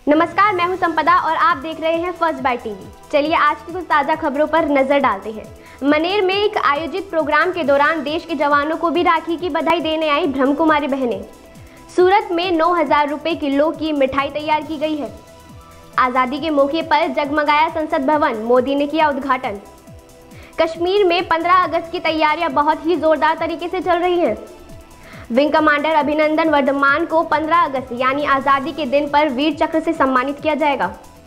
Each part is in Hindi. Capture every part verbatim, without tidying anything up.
नमस्कार, मैं हूं संपदा और आप देख रहे हैं फर्स्ट बाइट टीवी। चलिए आज की कुछ ताज़ा खबरों पर नजर डालते हैं। मनेर में एक आयोजित प्रोग्राम के दौरान देश के जवानों को भी राखी की बधाई देने आई ब्रह्मकुमारी बहनें। सूरत में नौ हजार रुपये किलो की मिठाई तैयार की गई है। आज़ादी के मौके पर जगमगाया संसद भवन, मोदी ने किया उद्घाटन। कश्मीर में पंद्रह अगस्त की तैयारियां बहुत ही जोरदार तरीके से चल रही हैं। विंग कमांडर अभिनंदन वर्धमान को पंद्रह अगस्त यानी आज़ादी के दिन पर वीर चक्र से सम्मानित किया जाएगा।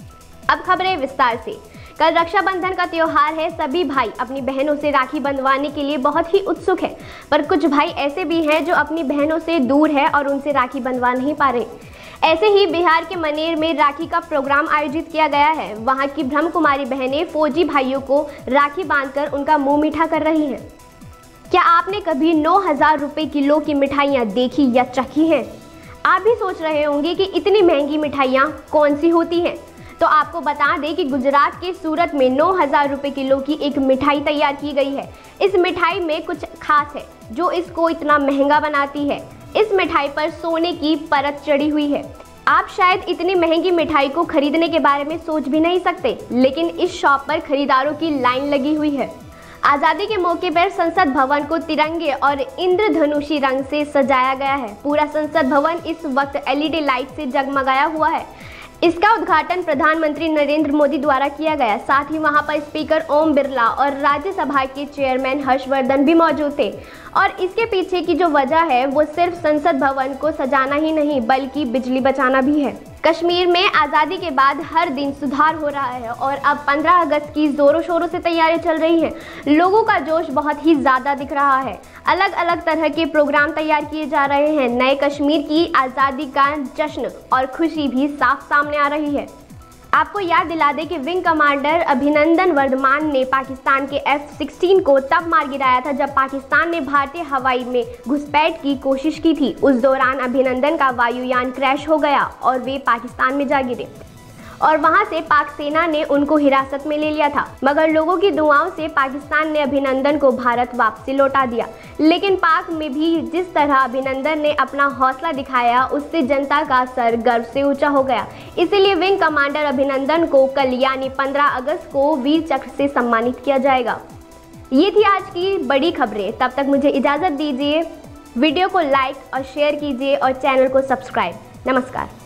अब खबरें विस्तार से। कल रक्षाबंधन का त्योहार है। सभी भाई अपनी बहनों से राखी बंधवाने के लिए बहुत ही उत्सुक है, पर कुछ भाई ऐसे भी हैं जो अपनी बहनों से दूर है और उनसे राखी बंधवा नहीं पा रहे। ऐसे ही बिहार के मनेर में राखी का प्रोग्राम आयोजित किया गया है। वहां की ब्रह्मकुमारी बहनें फौजी भाइयों को राखी बांधकर उनका मुंह मीठा कर रही हैं। क्या आपने कभी नौ हजार रुपये किलो की मिठाइयाँ देखी या चखी हैं? आप भी सोच रहे होंगे कि इतनी महंगी मिठाइयाँ कौन सी होती हैं। तो आपको बता दें कि गुजरात के सूरत में नौ हजार रुपये किलो की एक मिठाई तैयार की गई है। इस मिठाई में कुछ खास है जो इसको इतना महंगा बनाती है। इस मिठाई पर सोने की परत चढ़ी हुई है। आप शायद इतनी महंगी मिठाई को खरीदने के बारे में सोच भी नहीं सकते, लेकिन इस शॉप पर खरीदारों की लाइन लगी हुई है। आज़ादी के मौके पर संसद भवन को तिरंगे और इंद्रधनुषी रंग से सजाया गया है। पूरा संसद भवन इस वक्त एलईडी लाइट से जगमगाया हुआ है। इसका उद्घाटन प्रधानमंत्री नरेंद्र मोदी द्वारा किया गया। साथ ही वहां पर स्पीकर ओम बिरला और राज्यसभा के चेयरमैन हर्षवर्धन भी मौजूद थे। और इसके पीछे की जो वजह है वो सिर्फ संसद भवन को सजाना ही नहीं बल्कि बिजली बचाना भी है। कश्मीर में आज़ादी के बाद हर दिन सुधार हो रहा है और अब पंद्रह अगस्त की जोरों शोरों से तैयारी चल रही है। लोगों का जोश बहुत ही ज़्यादा दिख रहा है। अलग अलग तरह के प्रोग्राम तैयार किए जा रहे हैं। नए कश्मीर की आज़ादी का जश्न और खुशी भी साफ सामने आ रही है। आपको याद दिला दें कि विंग कमांडर अभिनंदन वर्धमान ने पाकिस्तान के एफ सिक्सटीन को तब मार गिराया था जब पाकिस्तान ने भारतीय हवाई में घुसपैठ की कोशिश की थी। उस दौरान अभिनंदन का वायुयान क्रैश हो गया और वे पाकिस्तान में जा गिरे और वहां से पाक सेना ने उनको हिरासत में ले लिया था। मगर लोगों की दुआओं से पाकिस्तान ने अभिनंदन को भारत वापसी लौटा दिया। लेकिन पाक में भी जिस तरह अभिनंदन ने अपना हौसला दिखाया उससे जनता का सर गर्व से ऊंचा हो गया। इसीलिए विंग कमांडर अभिनंदन को कल यानी पंद्रह अगस्त को वीर चक्र से सम्मानित किया जाएगा। ये थी आज की बड़ी खबरें। तब तक मुझे इजाज़त दीजिए। वीडियो को लाइक और शेयर कीजिए और चैनल को सब्सक्राइब। नमस्कार।